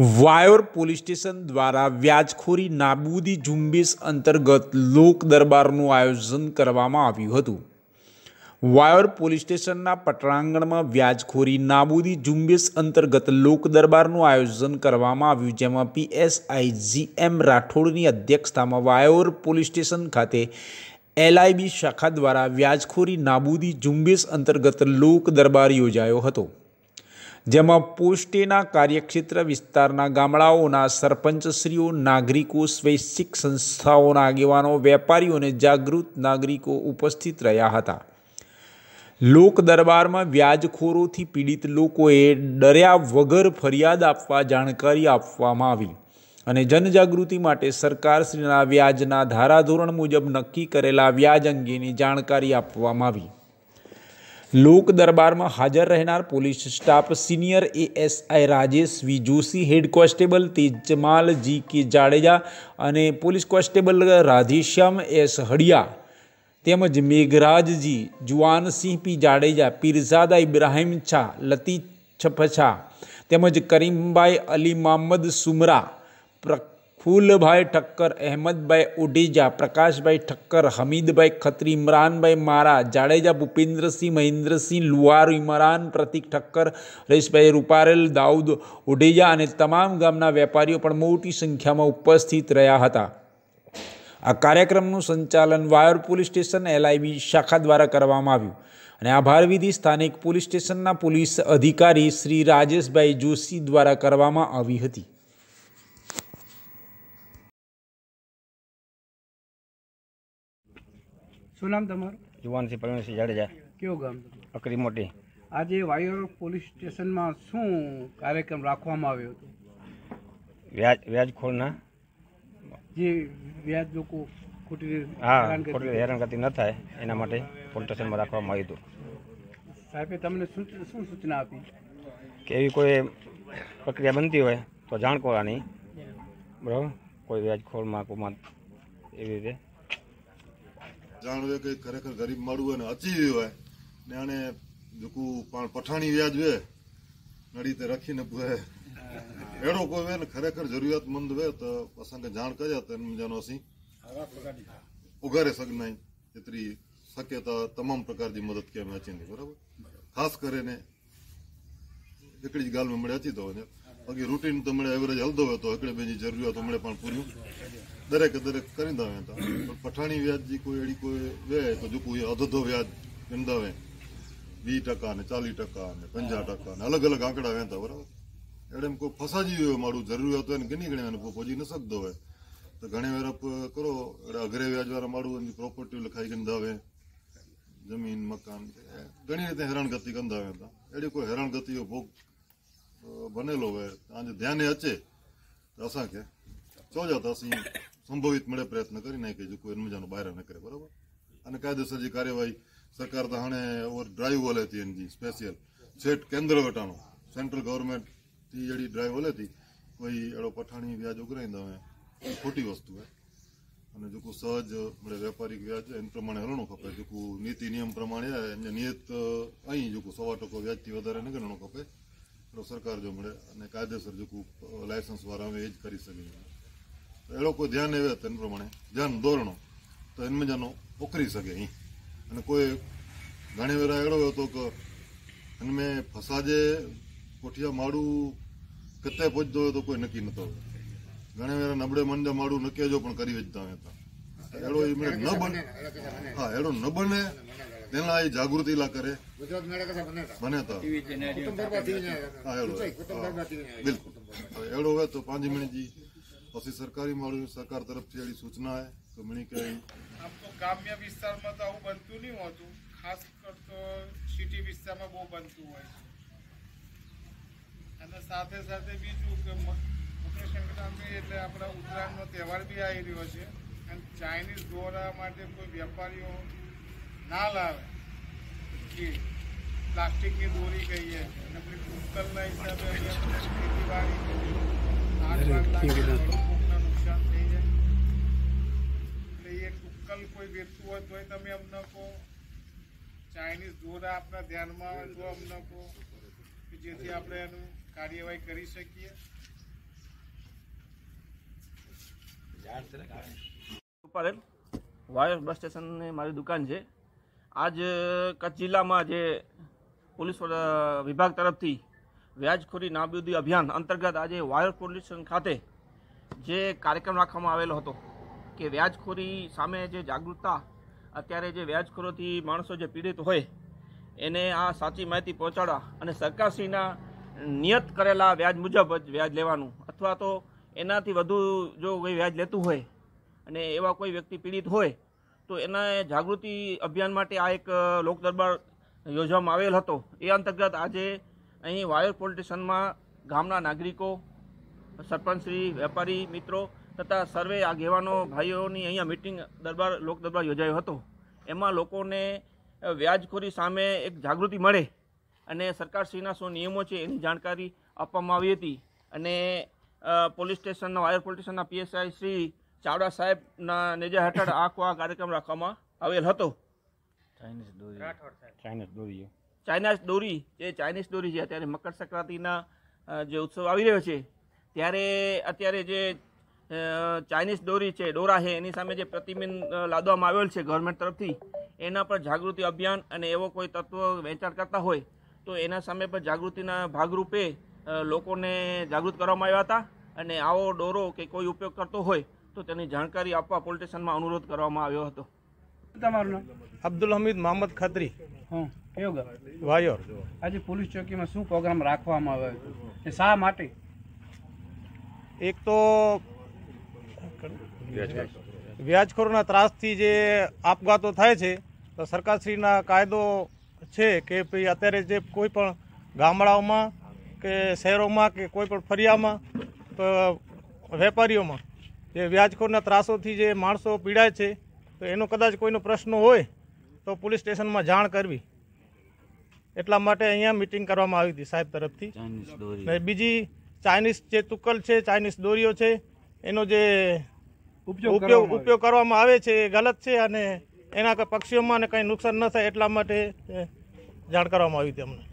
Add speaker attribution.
Speaker 1: Vayor police station દ્વારા વ્યાજખોરી નાબૂદી ઝુંબેશ અંતર્ગત લોક દરબારનું આયોજન કરવામાં આવ્યું હતું। વાયોર પોલીસ સ્ટેશનના પટાંગણમાં વ્યાજખોરી નાબૂદી ઝુંબેશ અંતર્ગત લોક દરબારનું આયોજન કરવામાં આવ્યું, જેમાં PSI GM રાઠોડની અધ્યક્ષતામાં વાયોર પોલીસ સ્ટેશન ખાતે LIB શાખા દ્વારા વ્યાજખોરી નાબૂદી ઝુંબેશ અંતર્ગત લોક દરબાર યોજાયો હતો, જેમાં પોસ્ટેના કાર્યક્ષેત્ર વિસ્તારના ગામડાઓના સરપંચશ્રીઓ, નાગરિકો, સ્વૈચ્છિક સંસ્થાઓના આગેવાનો, વેપારીઓ અને જાગૃત નાગરિકો ઉપસ્થિત રહ્યા હતા। લોક દરબારમાં વ્યાજખોરોથી પીડિત લોકોએ ડર્યા વગર ફરિયાદ આપવા જાણકારી આપવામાં આવી અને જનજાગૃતિ માટે સરકારશ્રીના વ્યાજના ધારાધોરણ મુજબ નક્કી કરેલા વ્યાજ અંગેની જાણકારી આપવામાં આવી। લોક દરબારમાં હાજર રહેનાર police staff senior ASI Rajesh V Joshi, head constable Tejmal G.K. Jadeja અને police constable Radheshyam S. Hadiya તેમજ મેઘરાજજી, જુવાનસિંહ P. જાડેજા, પીરઝાદા ઇબ્રાહીમ છા, લતીફ છપછા તેમજ કરીમભાઈ અલી મોહમ્મદ સુમરા, પ્રફુલ્લભાઈ ઠક્કર, અહેમદભાઈ ઓઢેજા, પ્રકાશભાઈ ઠક્કર, હમીદભાઈ ખત્રી, ઇમરાનભાઈ મારા, જાડેજા ભૂપેન્દ્રસિંહ, મહેન્દ્રસિંહ લુહાર, ઇમરાન પ્રતિક ઠક્કર, હરેશભાઈ રૂપારેલ, દાઉદ ઓઢેજા અને તમામ ગામના વેપારીઓ પણ મોટી સંખ્યામાં ઉપસ્થિત રહ્યા હતા। આ કાર્યક્રમનું સંચાલન વાયોર પોલીસ સ્ટેશન LIB શાખા દ્વારા કરવામાં આવ્યું અને આભાર વિધિ સ્થાનિક પોલીસ સ્ટેશનના પોલીસ અધિકારી શ્રી રાજેશભાઈ જોશી દ્વારા કરવામાં આવી હતી।
Speaker 2: શું નામ તમારું?
Speaker 3: જુવાનસિંહ પ્રવીણસિંહ જાડેજા,
Speaker 2: કયો ગામ?
Speaker 3: અકરી મોટી।
Speaker 2: આજે વાયોર પોલીસ સ્ટેશનમાં શું કાર્યક્રમ રાખવામાં આવ્યો હતો?
Speaker 3: વ્યાજખોરના
Speaker 2: જે વ્યાજ લોકો ખોટી
Speaker 3: ખોટી હેરાનગતિ ન થાય એના માટે પોલીસ સ્ટેશનમાં રાખવામાં આવ્યું હતું।
Speaker 2: સાહેબે તમને શું સૂચના આપી
Speaker 3: કે એવી કોઈ પ્રક્રિયા બનતી હોય તો જાણ કરવાની, બરાબર? કોઈ વ્યાજખોરમાં કોમાં એવી રીતે
Speaker 4: જાણવે કે ખરેખર ગરીબ માળું હોય ને અચી હોય ને આને જોકું પણ પઠાણી વ્યાજ વે નડી તે રાખીને એડો કોઈ હોય ને ખરેખર જરૂરિયાતમંદ હોય તો અસાંखे જાણ કર્યા તો જાનો અસી ઉગારે સગનાઈ એતરી શકે તો તમામ પ્રકારની મદદ કે અમે અચીંदी, બરાબર? ખાસ કરીને એકડી જ ગાલ में મળે અચી તો બાકી રૂટીન તો મળે એવરેજ હલતો હોય તો એકડે બેની જરૂરિયાતો મળે પણ પૂર્યું દરેકે દરેક કરી દે તો પઠાણી વ્યાજ જે કોઈ એડી કોઈ વે તો જો કોઈ અધધો વ્યાજ ગંદાવે 20% ને 40% ને 50% ને અલગ અલગ આંકડા વેતા, બરાબર? એટલે એમ કોઈ ફસાજી હોય મારું જરૂરિયાત હોય ને ઘણી ઘણી પહોંચી ન શકતો હોય તો ઘણી વાર કરો એટલે અઘરે વ્યાજવાળા માળું એની પ્રોપર્ટી લખાઈ ગંધાવે, જમીન મકાન ઘણી રીતે હેરાનગતિ ગંધાવે હતા। એડી કોઈ હેરાનગતિઓ ભોગ બનેલો હોય આજે ધ્યાને અચે તો અસાંखे ચોજા અસી સંભવિત મળે પ્રયત્ન કરી નાખે જો કોઈ મજાનો બહાર ન કરે, બરાબર? અને કાયદેસર જે કાર્યવાહી સરકાર તો હાણે ઓર ડ્રાઈવ ઓલે હતી એની સ્પેશિયલ સેટ કેન્દ્ર વટાણો સેન્ટ્રલ ગવર્મેન્ટ થી એડી ડ્રાઈવ ઓલે હતી કોઈ એડો પઠાણી વ્યાજ ઉઘરાઈ દવે ખોટી વસ્તુ હે અને જો કોઈ સહજ મળે વેપારિક વ્યાજ એ પ્રમાણે હલણો ખપે, જો કોઈ નીતિ નિયમ પ્રમાણે એને નિયત અહીં જો કોઈ 100% વ્યાજથી વધારે ન ગણનો ખપે તો સરકાર જો મળે અને કાયદેસર જો કોઈ લાયસન્સ વાળા આવે એ જ કરી શકે। એ લોકો ધ્યાન આવે તેના પ્રમાણે ધ્યાન દોરણો તો એમ જાનો ઉકરી શકે અહીં અને કોઈ ઘણી વાર એડો હતો કે એનમે ફસાજે કોઠિયા માળું કતે પહોંચતો હોય તો કોઈ નક્કી નતો હોય, ઘણી વાર નબળે મંડે માળું નક્કી જો પણ કરી વેચતા હતા એડો એ ન બને, હા એડો ન બને તેના એ જાગૃતિ લા કરે બને તો હા એડો બિલકુલ એડો હોય તો 5 મિનિટ જી પછી સરકારી માળું સરકાર તરફથી એડી સૂચના હે તો મણી કે
Speaker 5: આમ તો ગ્રામ્ય વિસ્તારમાં તો આવું બનતું નહીં હોતું, ખાસ કરતો સિટી વિસ્તારમાં બહુ બનતું હોય છે। અને સાથે સાથે બીજું કે મકર સંક્રાંતિ એટલે આપણા ઉત્તરાયણનો તહેવાર બી આવી રહ્યો છે અને ચાઇનીઝ દોરા માટે કોઈ વેપારીઓ ના લાવે કે પ્લાસ્ટિકની દોરી કહીએ અને પછી ટુક્કલના હિસાબે ખેતીવાડી નુકસાન થઈ જાય એટલે એ ટુક્કલ કોઈ વેચતું હોય તોય તમે અમને કહો, ચાઇનીઝ દોરા આપણા ધ્યાનમાં આવે તો અમને કહો કે જેથી આપણે એનું કાર્યવાહી કરી શકીએ।
Speaker 6: પારેલ વાયર બસ સ્ટેશનને મારી દુકાન છે. આજ કચ્છ જિલ્લામાં જે પોલીસ વિભાગ તરફથી વ્યાજખોરી નાબૂદી અભિયાન અંતર્ગત આજે વાયર પોલીસ સ્ટેશન ખાતે જે કાર્યક્રમ રાખવામાં આવેલો હતો કે વ્યાજખોરી સામે જે જાગૃતતા, અત્યારે જે વ્યાજખોરોથી માણસો જે પીડિત હોય એને આ સાચી માહિતી પહોંચાડવા અને સરકારશ્રીના નિયત કરેલા વ્યાજ મુજબ જ વ્યાજ લેવાનું અથવા તો એનાથી વધુ જો કોઈ વ્યાજ લેતું હોય અને એવા કોઈ વ્યક્તિ પીડિત હોય તો એના જાગૃતિ અભિયાન માટે આ એક લોક દરબાર યોજવામાં આવેલ હતો. એ અંતર્ગત આજે અહીં વાયર પોલીસ સ્ટેશનમાં ગામના નાગરિકો, સરપંચશ્રી, વેપારી મિત્રો તથા સર્વે આગેવાનો ભાઈઓની અહીંયા મિટિંગ લોક દરબાર યોજાયો હતો. એમાં લોકોને વ્યાજખોરી સામે એક જાગૃતિ મળે અને સરકારશ્રીના શું નિયમો છે એની જાણકારી આપવામાં આવી હતી. અને પોલીસ સ્ટેશનના વાયર પોલીસ સ્ટેશનના PSI શ્રી ચાવડા સાહેબના નેજા હેઠળ આખો આ કાર્યક્રમ રાખવામાં આવેલ હતો. ચાઇનીઝ દોરી છે અત્યારે મકર સંક્રાંતિના જે ઉત્સવ આવી રહ્યો છે ત્યારે અત્યારે જે ચાઇનીઝ દોરી છે, દોરા છે, એની સામે જે પ્રતિબંધ લાદવામાં આવેલ છે ગવર્મેન્ટ તરફથી, એના પર જાગૃતિ અભિયાન અને એવો કોઈ તત્વ વેચાણ કરતા હોય તો એના સામે પર જાગૃતિના ભાગરૂપે લોકોને જાગૃત કરવામાં આવ્યા હતા. અને આવો દોરો કે કોઈ ઉપયોગ કરતો હોય તો તેની જાણકારી આપવા પોલીસ સ્ટેશનમાં અનુરોધ કરવામાં આવ્યો હતો.
Speaker 2: તમારું નામ?
Speaker 7: અબ્દુલ હમીદ મોહમ્મદ ખત્રી,
Speaker 2: હા, કયો ગામ?
Speaker 7: વાયોર.
Speaker 2: આજે પોલીસ ચોકીમાં શું પ્રોગ્રામ રાખવામાં આવ્યો છે, શા માટે?
Speaker 7: એક તો વ્યાજખોરોના ત્રાસથી જે આપઘાતો થાય છે તો સરકારશ્રીના કાયદો છે કે ભાઈ અત્યારે જે કોઈ પણ ગામડાઓમાં કે શહેરોમાં કે કોઈ પણ ફરિયામાં વેપારીઓમાં જે વ્યાજખોરના ત્રાસોથી જે માણસો પીડાય છે તો એનો કદાચ કોઈનો પ્રશ્ન હોય તો પોલીસ સ્ટેશનમાં જાણ કરવી. એટલા માટે અહીંયા મિટિંગ કરવામાં આવી હતી સાહેબ તરફથી. બીજી ચાઇનીઝ જે તુક્કલ છે, ચાઇનીઝ દોરીઓ છે, એનો જે ઉપયોગ કરવામાં આવે છે એ ગલત છે અને એના પક્ષીઓમાં કંઈ નુકસાન ન થાય એટલા માટે જાણ કરવામાં આવી હતી અમને.